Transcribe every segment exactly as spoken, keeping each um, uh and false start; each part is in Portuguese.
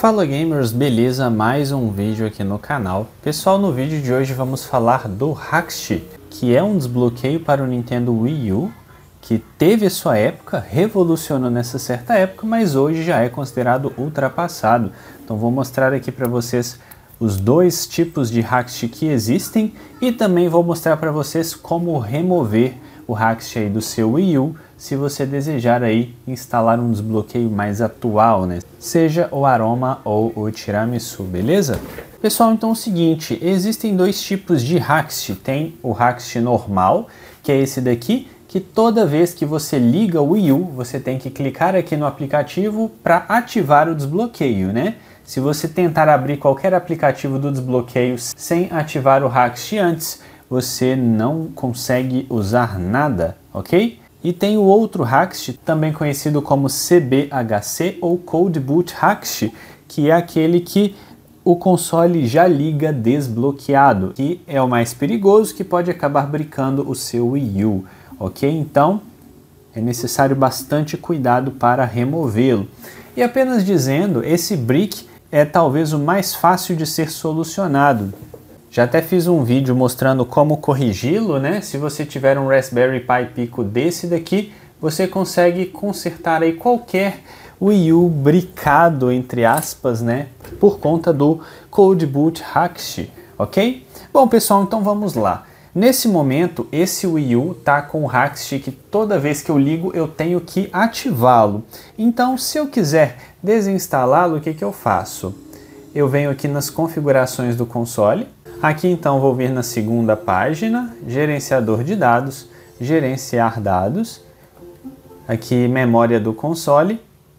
Fala gamers, beleza? Mais um vídeo aqui no canal. Pessoal, no vídeo de hoje vamos falar do Haxt, que é um desbloqueio para o Nintendo Wii U, que teve a sua época, revolucionou nessa certa época, mas hoje já é considerado ultrapassado. Então vou mostrar aqui para vocês os dois tipos de Haxt que existem e também vou mostrar para vocês como remover o Haxt aí do seu Wii U, se você desejar aí instalar um desbloqueio mais atual, né? Seja o Aroma ou o Tiramisu, beleza? Pessoal, então é o seguinte, existem dois tipos de Haxt. Tem o Haxt normal, que é esse daqui, que toda vez que você liga o Wii U, você tem que clicar aqui no aplicativo para ativar o desbloqueio, né? Se você tentar abrir qualquer aplicativo do desbloqueio sem ativar o Haxt antes, você não consegue usar nada, ok? E tem o outro Haxt, também conhecido como C B H C ou Cold Boot Haxt, que é aquele que o console já liga desbloqueado, que é o mais perigoso, que pode acabar brincando o seu Wii U, ok? Então é necessário bastante cuidado para removê-lo. E apenas dizendo, esse brick é talvez o mais fácil de ser solucionado. Já até fiz um vídeo mostrando como corrigi-lo, né? Se você tiver um Raspberry Pi Pico desse daqui, você consegue consertar aí qualquer Wii U bricado, entre aspas, né? Por conta do Cold Boot Haxt, ok? Bom, pessoal, então vamos lá. Nesse momento, esse Wii U tá com o Haxt que toda vez que eu ligo eu tenho que ativá-lo. Então, se eu quiser desinstalá-lo, o que que eu faço? Eu venho aqui nas configurações do console. Aqui então vou vir na segunda página, gerenciador de dados, gerenciar dados, aqui memória do console,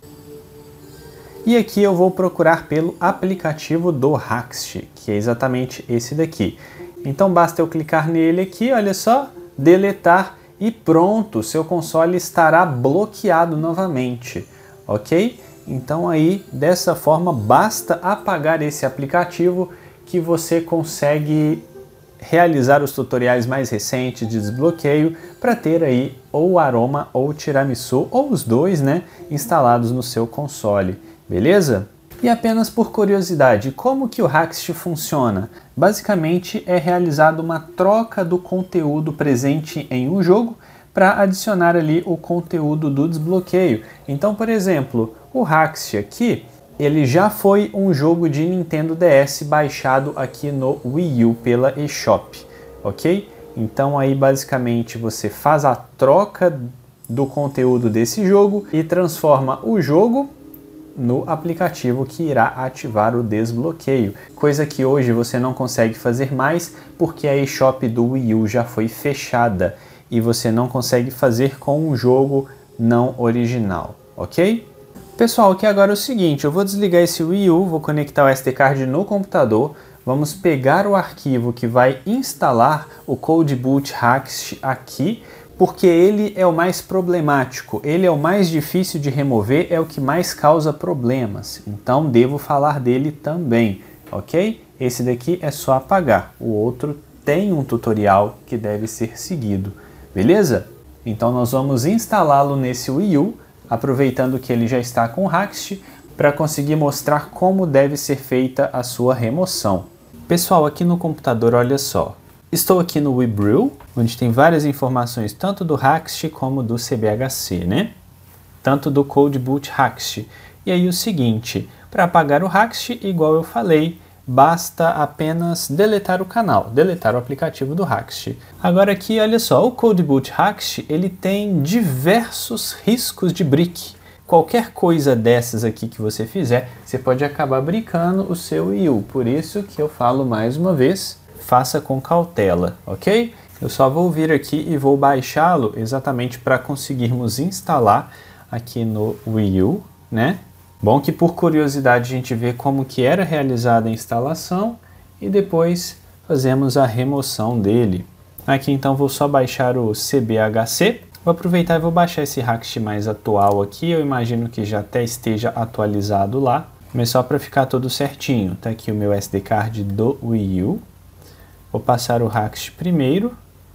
e aqui eu vou procurar pelo aplicativo do Haxt, que é exatamente esse daqui. Então basta eu clicar nele aqui, olha só, deletar e pronto, seu console estará bloqueado novamente, ok? Então aí, dessa forma, basta apagar esse aplicativo que você consegue realizar os tutoriais mais recentes de desbloqueio para ter aí ou o Aroma ou o Tiramisu, ou os dois, né, instalados no seu console, beleza? E apenas por curiosidade, como que o Haxt funciona? Basicamente é realizada uma troca do conteúdo presente em um jogo para adicionar ali o conteúdo do desbloqueio. Então, por exemplo, o Haxt aqui, ele já foi um jogo de Nintendo D S baixado aqui no Wii U pela eShop, ok? Então aí basicamente você faz a troca do conteúdo desse jogo e transforma o jogo no aplicativo que irá ativar o desbloqueio, coisa que hoje você não consegue fazer mais porque a eShop do Wii U já foi fechada e você não consegue fazer com um jogo não original, ok? Pessoal, aqui agora é o seguinte, eu vou desligar esse Wii U, vou conectar o S D card no computador, vamos pegar o arquivo que vai instalar o Cold Boot Haxt aqui, porque ele é o mais problemático, ele é o mais difícil de remover, é o que mais causa problemas, então devo falar dele também, ok? Esse daqui é só apagar, o outro tem um tutorial que deve ser seguido, beleza? Então nós vamos instalá-lo nesse Wii U, aproveitando que ele já está com o Haxt, para conseguir mostrar como deve ser feita a sua remoção. Pessoal, aqui no computador, olha só, estou aqui no WeBrew, onde tem várias informações tanto do Haxt como do C B H C, né? Tanto do Cold Boot Haxt. E aí o seguinte, para apagar o Haxt, igual eu falei, basta apenas deletar o canal, deletar o aplicativo do Haxt. Agora aqui, olha só, o Cold Boot Haxt, ele tem diversos riscos de brick. Qualquer coisa dessas aqui que você fizer, você pode acabar brincando o seu Wii U. Por isso que eu falo mais uma vez, faça com cautela, ok? Eu só vou vir aqui e vou baixá-lo exatamente para conseguirmos instalar aqui no Wii U, né? Bom que por curiosidade a gente vê como que era realizada a instalação e depois fazemos a remoção dele. Aqui então vou só baixar o C B H C. Vou aproveitar e vou baixar esse Haxt mais atual aqui. Eu imagino que já até esteja atualizado lá. Mas só para ficar tudo certinho. Tá aqui o meu S D card do Wii U. Vou passar o Haxt primeiro.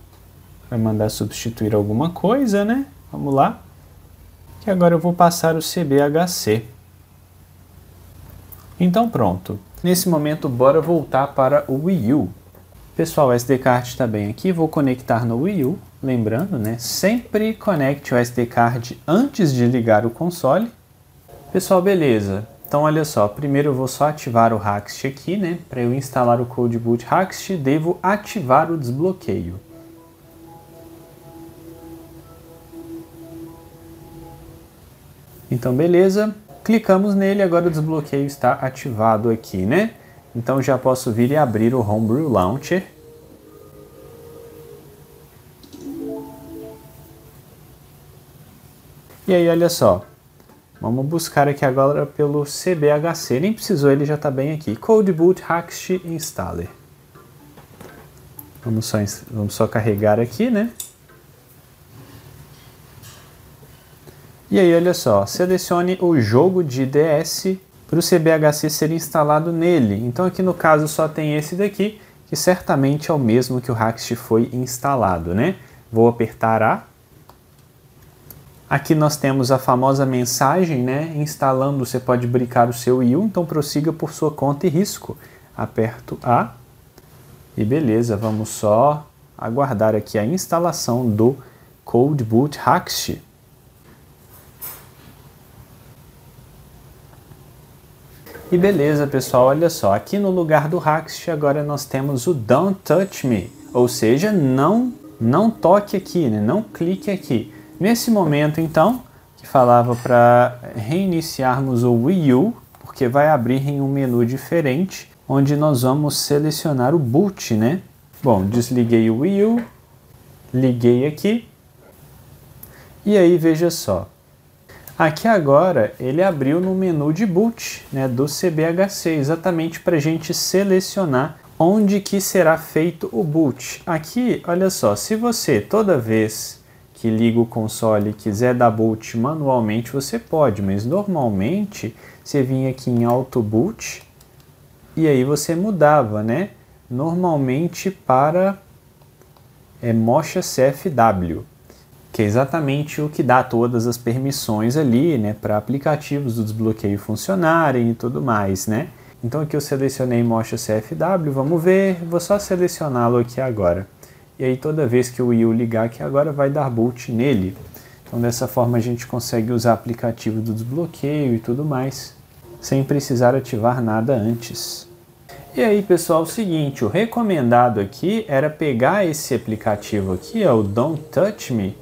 Vai mandar substituir alguma coisa, né? Vamos lá. E agora eu vou passar o C B H C. Então pronto. Nesse momento, bora voltar para o Wii U. Pessoal, o S D card está bem aqui, vou conectar no Wii U. Lembrando, né, sempre conecte o S D card antes de ligar o console. Pessoal, beleza. Então olha só, primeiro eu vvou só ativar o Haxt aqui, né? Para eu instalar o Code Boot Haxt, devo ativar o desbloqueio. Então beleza, clicamos nele, agora o desbloqueio está ativado aqui, né? Então já posso vir e abrir o Homebrew Launcher. E aí olha só, vamos buscar aqui agora pelo C B H C, nem precisou, ele já está bem aqui. Code Boot Haxt Installer. Vamos só, vamos só carregar aqui, né? E aí, olha só, selecione o jogo de D S para o C B H C ser instalado nele. Então aqui no caso só tem esse daqui, que certamente é o mesmo que o Haxt foi instalado, né? Vou apertar A. Aqui nós temos a famosa mensagem, né? Instalando, você pode brincar o seu Wii U, então prossiga por sua conta e risco. Aperto A. E beleza, vamos só aguardar aqui a instalação do Code Boot Haxt. E beleza, pessoal, olha só, aqui no lugar do Haxt agora nós temos o Don't Touch Me, ou seja, não, não toque aqui, né? Não clique aqui. Nesse momento, então, que falava para reiniciarmos o Wii U, porque vai abrir em um menu diferente, onde nós vamos selecionar o boot, né? Bom, desliguei o Wii U, liguei aqui, e aí veja só. Aqui agora ele abriu no menu de boot, né, do C B H C, exatamente para a gente selecionar onde que será feito o boot. Aqui, olha só, se você toda vez que liga o console e quiser dar boot manualmente, você pode, mas normalmente você vinha aqui em Auto Boot e aí você mudava, né, normalmente para é, Mocha C F W. Que é exatamente o que dá todas as permissões ali, né, para aplicativos do desbloqueio funcionarem e tudo mais, né? Então aqui eu selecionei Mocha C F W, vamos ver, vou só selecioná-lo aqui agora. E aí toda vez que o Wii U ligar aqui agora vai dar boot nele. Então dessa forma a gente consegue usar aplicativo do desbloqueio e tudo mais, sem precisar ativar nada antes. E aí pessoal, é o seguinte, o recomendado aqui era pegar esse aplicativo aqui, ó, o Don't Touch Me,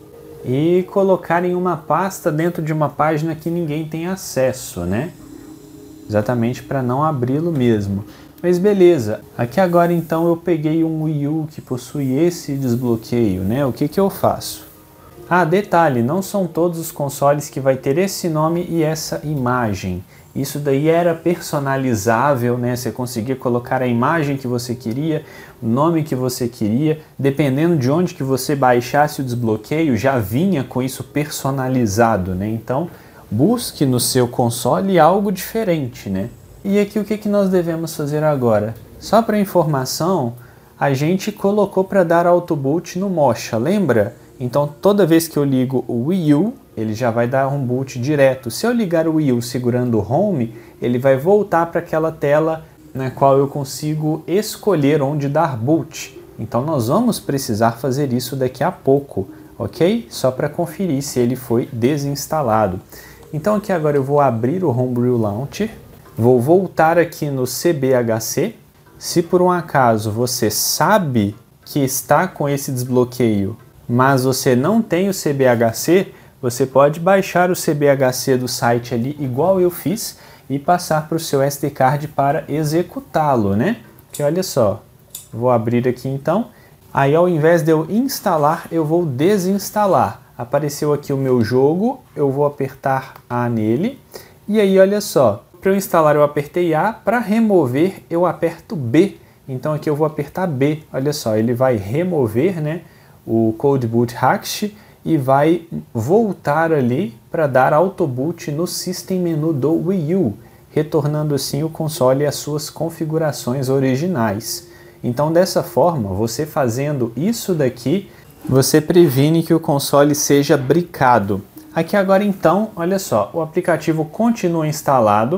e colocar em uma pasta dentro de uma página que ninguém tem acesso, né? Exatamente para não abri-lo mesmo. Mas beleza, aqui agora então eu peguei um Wii U que possui esse desbloqueio, né? O que que eu faço? Ah, detalhe, não são todos os consoles que vai ter esse nome e essa imagem. Isso daí era personalizável, né? Você conseguia colocar a imagem que você queria, o nome que você queria, dependendo de onde que você baixasse o desbloqueio, já vinha com isso personalizado, né? Então, busque no seu console algo diferente, né? E aqui o que que nós devemos fazer agora? Só para informação, a gente colocou para dar auto boot no Mocha, lembra? Então toda vez que eu ligo o Wii U, ele já vai dar um boot direto. Se eu ligar o Wii U segurando o Home, ele vai voltar para aquela tela na qual eu consigo escolher onde dar boot. Então nós vamos precisar fazer isso daqui a pouco, ok? Só para conferir se ele foi desinstalado. Então aqui agora eu vou abrir o Homebrew Launcher, vou voltar aqui no C B H C. Se por um acaso você sabe que está com esse desbloqueio, mas você não tem o C B H C, você pode baixar o C B H C do site ali, igual eu fiz, e passar para o seu S D card para executá-lo, né? Que olha só, vou abrir aqui então, aí ao invés de eu instalar, eu vou desinstalar. Apareceu aqui o meu jogo, eu vou apertar A nele, e aí olha só, para eu instalar eu apertei A, para remover eu aperto B. Então aqui eu vou apertar B, olha só, ele vai remover, né, o Code Boot Haxt e vai voltar ali para dar auto boot no System Menu do Wii U, retornando assim o console às suas configurações originais. Então dessa forma, você fazendo isso daqui, você previne que o console seja bricado. Aqui agora então, olha só, o aplicativo continua instalado,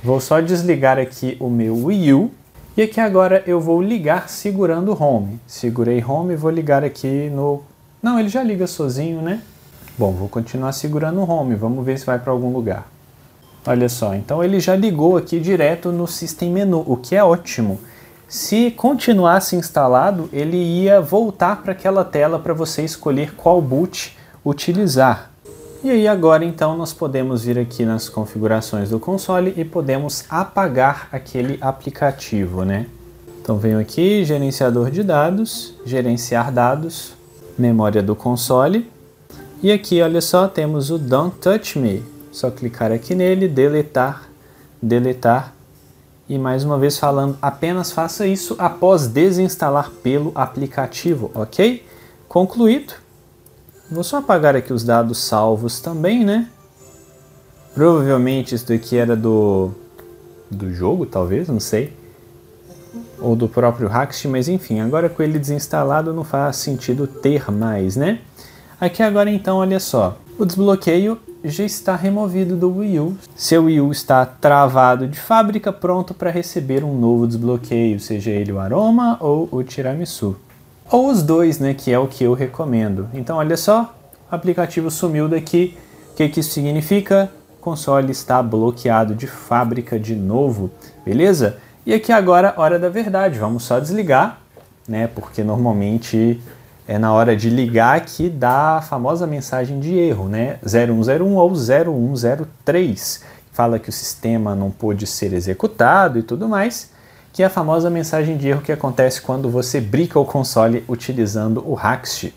Vou só desligar aqui o meu Wii U. E aqui agora eu vou ligar segurando o Home. Segurei Home e vou ligar aqui no... Não, ele já liga sozinho, né? Bom, vou continuar segurando o Home. Vamos ver se vai para algum lugar. Olha só, então ele já ligou aqui direto no System Menu, o que é ótimo. Se continuasse instalado, ele ia voltar para aquela tela para você escolher qual boot utilizar. E aí agora então nós podemos vir aqui nas configurações do console e podemos apagar aquele aplicativo, né? Então venho aqui, gerenciador de dados, gerenciar dados, memória do console. E aqui, olha só, temos o Don't Touch Me. Só clicar aqui nele, deletar, deletar. E mais uma vez falando, apenas faça isso após desinstalar pelo aplicativo, ok? Concluído. Vou só apagar aqui os dados salvos também, né? Provavelmente isso daqui era do, do jogo, talvez, não sei. Ou do próprio Haxt, mas enfim, agora com ele desinstalado não faz sentido ter mais, né? Aqui agora então, olha só, o desbloqueio já está removido do Wii U. Seu Wii U está travado de fábrica, pronto para receber um novo desbloqueio, seja ele o Aroma ou o Tiramisu. Ou os dois, né, que é o que eu recomendo. Então olha só, o aplicativo sumiu daqui. O que, que isso significa? O console está bloqueado de fábrica de novo, beleza? E aqui agora, hora da verdade, vamos só desligar, né, porque normalmente... é na hora de ligar que dá a famosa mensagem de erro, né? zero um zero um ou zero um zero três. Fala que o sistema não pôde ser executado e tudo mais, que é a famosa mensagem de erro que acontece quando você brica o console utilizando o Haxt.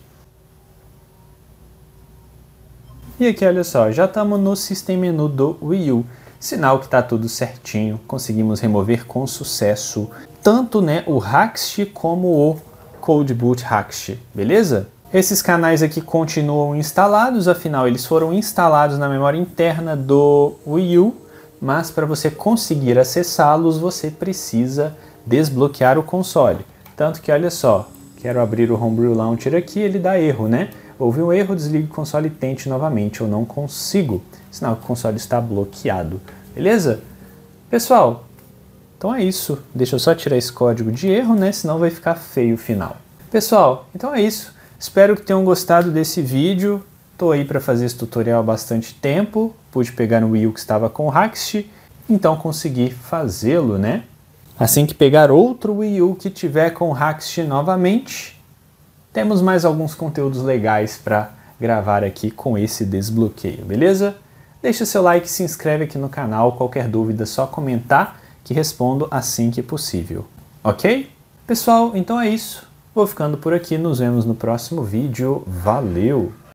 E aqui, olha só, já estamos no System Menu do Wii U. Sinal que está tudo certinho, conseguimos remover com sucesso tanto, né, o Haxt como o Cold Boot Haxt, beleza? Esses canais aqui continuam instalados, afinal eles foram instalados na memória interna do Wii U, mas para você conseguir acessá-los você precisa desbloquear o console. Tanto que olha só, quero abrir o Homebrew Launcher aqui, ele dá erro, né? Houve um erro, desligue o console e tente novamente, eu não consigo, sinal que o console está bloqueado, beleza? Pessoal, então é isso, deixa eu só tirar esse código de erro, né? Senão vai ficar feio o final. Pessoal, então é isso. Espero que tenham gostado desse vídeo. Estou aí para fazer esse tutorial há bastante tempo. Pude pegar no Wii U que estava com o Haxt, então consegui fazê-lo, né? Assim que pegar outro Wii U que tiver com o Haxt novamente, temos mais alguns conteúdos legais para gravar aqui com esse desbloqueio, beleza? Deixa seu like, se inscreve aqui no canal. Qualquer dúvida é só comentar, que respondo assim que possível, ok? Pessoal, então é isso. Vou ficando por aqui, nos vemos no próximo vídeo. Valeu!